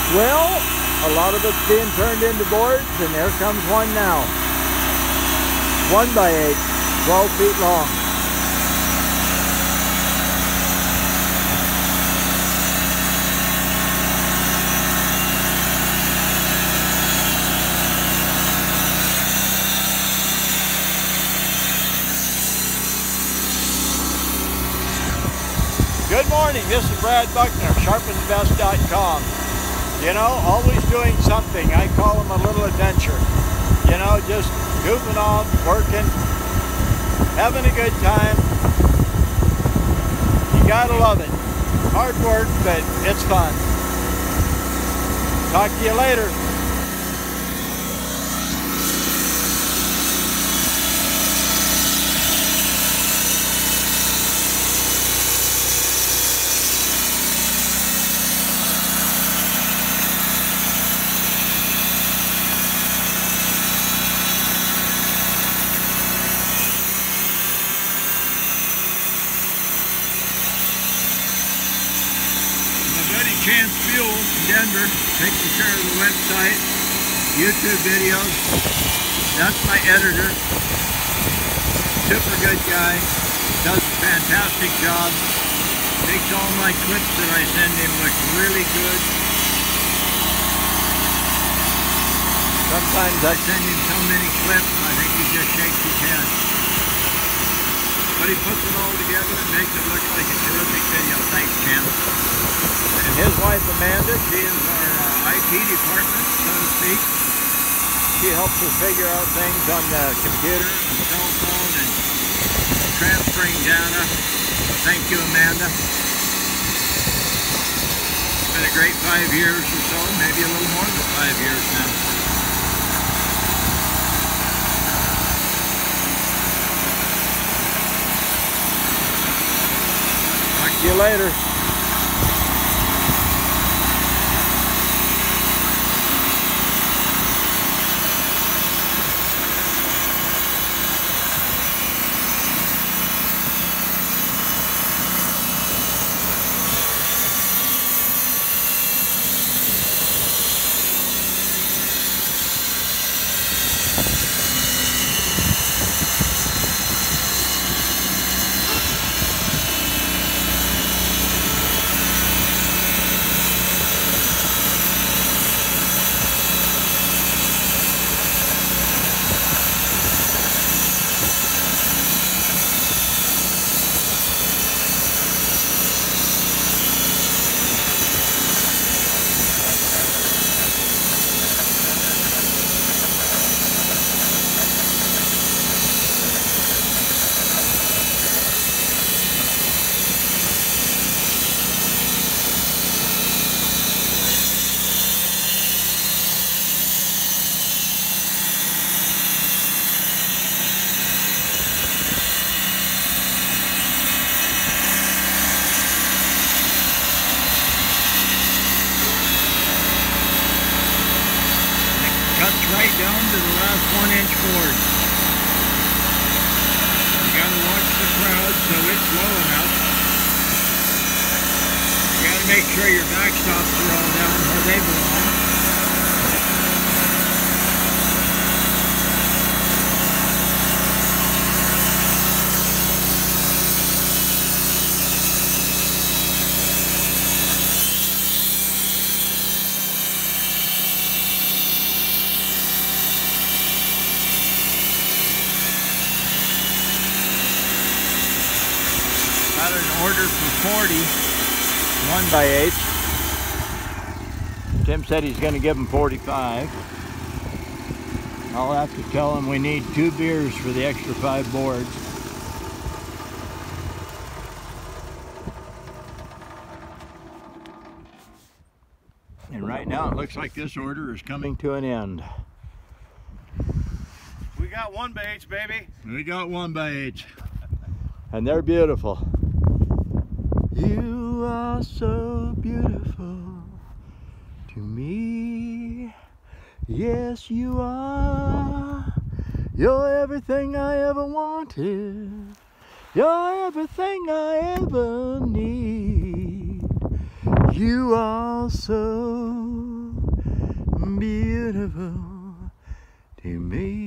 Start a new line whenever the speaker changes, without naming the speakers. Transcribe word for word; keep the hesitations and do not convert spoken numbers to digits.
Well, a lot of it's being turned into boards, and there comes one now. One by eight, twelve feet long. Good morning, this is Brad Buckner, sharpens best dot com. You know, always doing something. I call them a little adventure. You know, just goofing off, working, having a good time. You gotta love it. Hard work, but it's fun. Talk to you later. Chance Fuel in Denver, taking care of the website, YouTube videos. That's my editor. Super good guy. Does a fantastic job. Makes all my clips that I send him look really good. Sometimes I send him so many clips, I think he just shakes his head. But he puts it all together and makes it look like a terrific video. Thanks, Jim. And his wife Amanda, she is our uh, I T department, so to speak. She helps us figure out things on the computer and cell phone and transferring data. Thank you, Amanda. It's been a great five years or so, maybe a little more than five years now. Talk to you later. Cuts right down to the last one inch board. You gotta watch the crowd so it's low enough. You gotta make sure your backstops are all down where they belong. Got an order for forty one by eights. Tim said he's going to give him forty-five. I'll have to tell him we need two beers for the extra five boards. And right now it looks like this order is coming to an end.
We got one by eights, baby.
We got one by eights. And they're beautiful. You are so beautiful to me. Yes, you are. You're everything I ever wanted. You're everything I ever need. You are so beautiful to me.